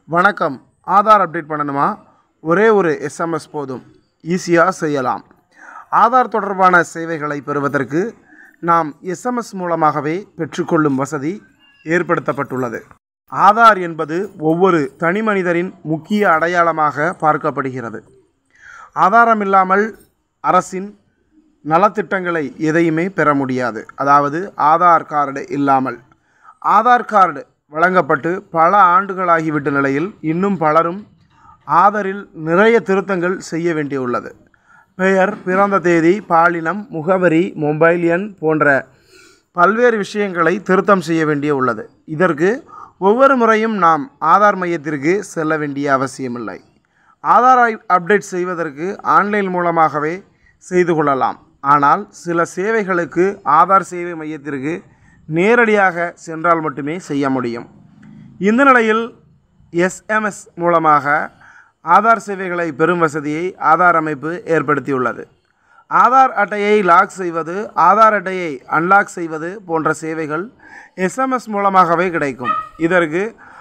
வணக்கம். ஆதார் அப்டேட் பண்ணணுமா? ஒரே ஒரு எஸ்எம்எஸ் போதும், ஈஸியாக செய்யலாம். ஆதார் தொடர்பான சேவைகளை பெறுவதற்கு நாம் எஸ்எம்எஸ் மூலமாகவே பெற்றுக்கொள்ளும் வசதி ஏற்படுத்தப்பட்டுள்ளது. ஆதார் என்பது ஒவ்வொரு தனி மனிதரின் முக்கிய அடையாளமாக பார்க்கப்படுகிறது. ஆதாரம் இல்லாமல் அரசின் நலத்திட்டங்களை எதையுமே பெற முடியாது. அதாவது ஆதார் கார்டு இல்லாமல். ஆதார் கார்டு வழங்கப்பட்டு பல ஆண்டுகளாகிவிட்ட நிலையில் இன்னும் பலரும் ஆதாரில் நிறைய திருத்தங்கள் செய்ய வேண்டியுள்ளது. பெயர், பிறந்த தேதி, பாலினம், முகவரி, மொபைல் எண் போன்ற பல்வேறு விஷயங்களை திருத்தம் செய்ய வேண்டிய உள்ளது. இதற்கு ஒவ்வொரு முறையும் நாம் ஆதார் மையத்திற்கு செல்ல வேண்டிய அவசியமில்லை. ஆதாரை அப்டேட் செய்வதற்கு ஆன்லைன் மூலமாகவே செய்து கொள்ளலாம். ஆனால் சில சேவைகளுக்கு ஆதார் சேவை மையத்திற்கு நேரடியாக சென்றால் மட்டுமே செய்ய முடியும். இந்த நிலையில் எஸ்எம்எஸ் மூலமாக ஆதார் சேவைகளை பெறும் வசதியை ஆதார் அமைப்பு ஏற்படுத்தியுள்ளது. ஆதார் அட்டையை லாக் செய்வது, ஆதார் அட்டையை அன்லாக் செய்வது போன்ற சேவைகள் எஸ்எம்எஸ் மூலமாகவே கிடைக்கும். இதற்கு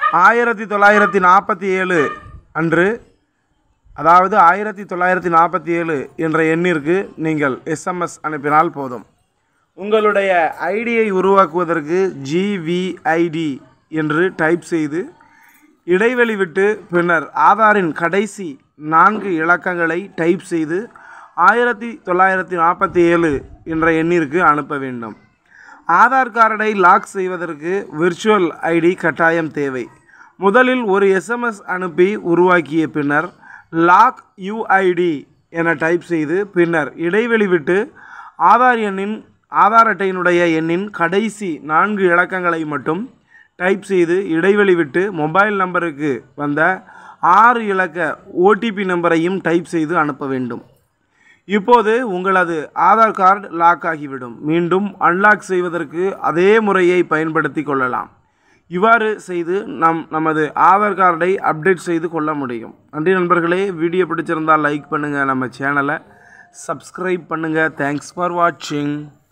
1947 அன்று, அதாவது 1947 என்ற எண்ணிற்கு நீங்கள் எஸ்எம்எஸ் அனுப்பினால் போதும். உங்களுடைய ஐடியை உருவாக்குவதற்கு GVID என்று டைப் செய்து இடைவெளி விட்டு பின்னர் ஆதாரின் கடைசி 4 இலக்கங்களை டைப் செய்து 1947 என்ற எண்ணிற்கு அனுப்ப வேண்டும். ஆதார் கார்டை லாக் செய்வதற்கு விர்ச்சுவல் ஐடி கட்டாயம் தேவை. முதலில் ஒரு எஸ்எம்எஸ் அனுப்பி உருவாக்கிய பின்னர் லாக் UID என டைப் செய்து பின்னர் இடைவெளி விட்டு ஆதார் அட்டையினுடைய எண்ணின் கடைசி 4 இலக்கங்களை மட்டும் டைப் செய்து இடைவெளி விட்டு மொபைல் நம்பருக்கு வந்த 6 இலக்க OTP நம்பரையும் டைப் செய்து அனுப்ப வேண்டும். இப்போது உங்களது ஆதார் கார்டு லாக் ஆகிவிடும். மீண்டும் அன்லாக் செய்வதற்கு அதே முறையை பயன்படுத்தி கொள்ளலாம். இவ்வாறு செய்து நமது ஆதார் கார்டை அப்டேட் செய்து கொள்ள முடியும். நன்றி நண்பர்களே. வீடியோ பிடிச்சிருந்தால் லைக் பண்ணுங்கள், நம்ம சேனலை சப்ஸ்கிரைப் பண்ணுங்கள். தேங்க்ஸ் ஃபார் வாட்சிங்.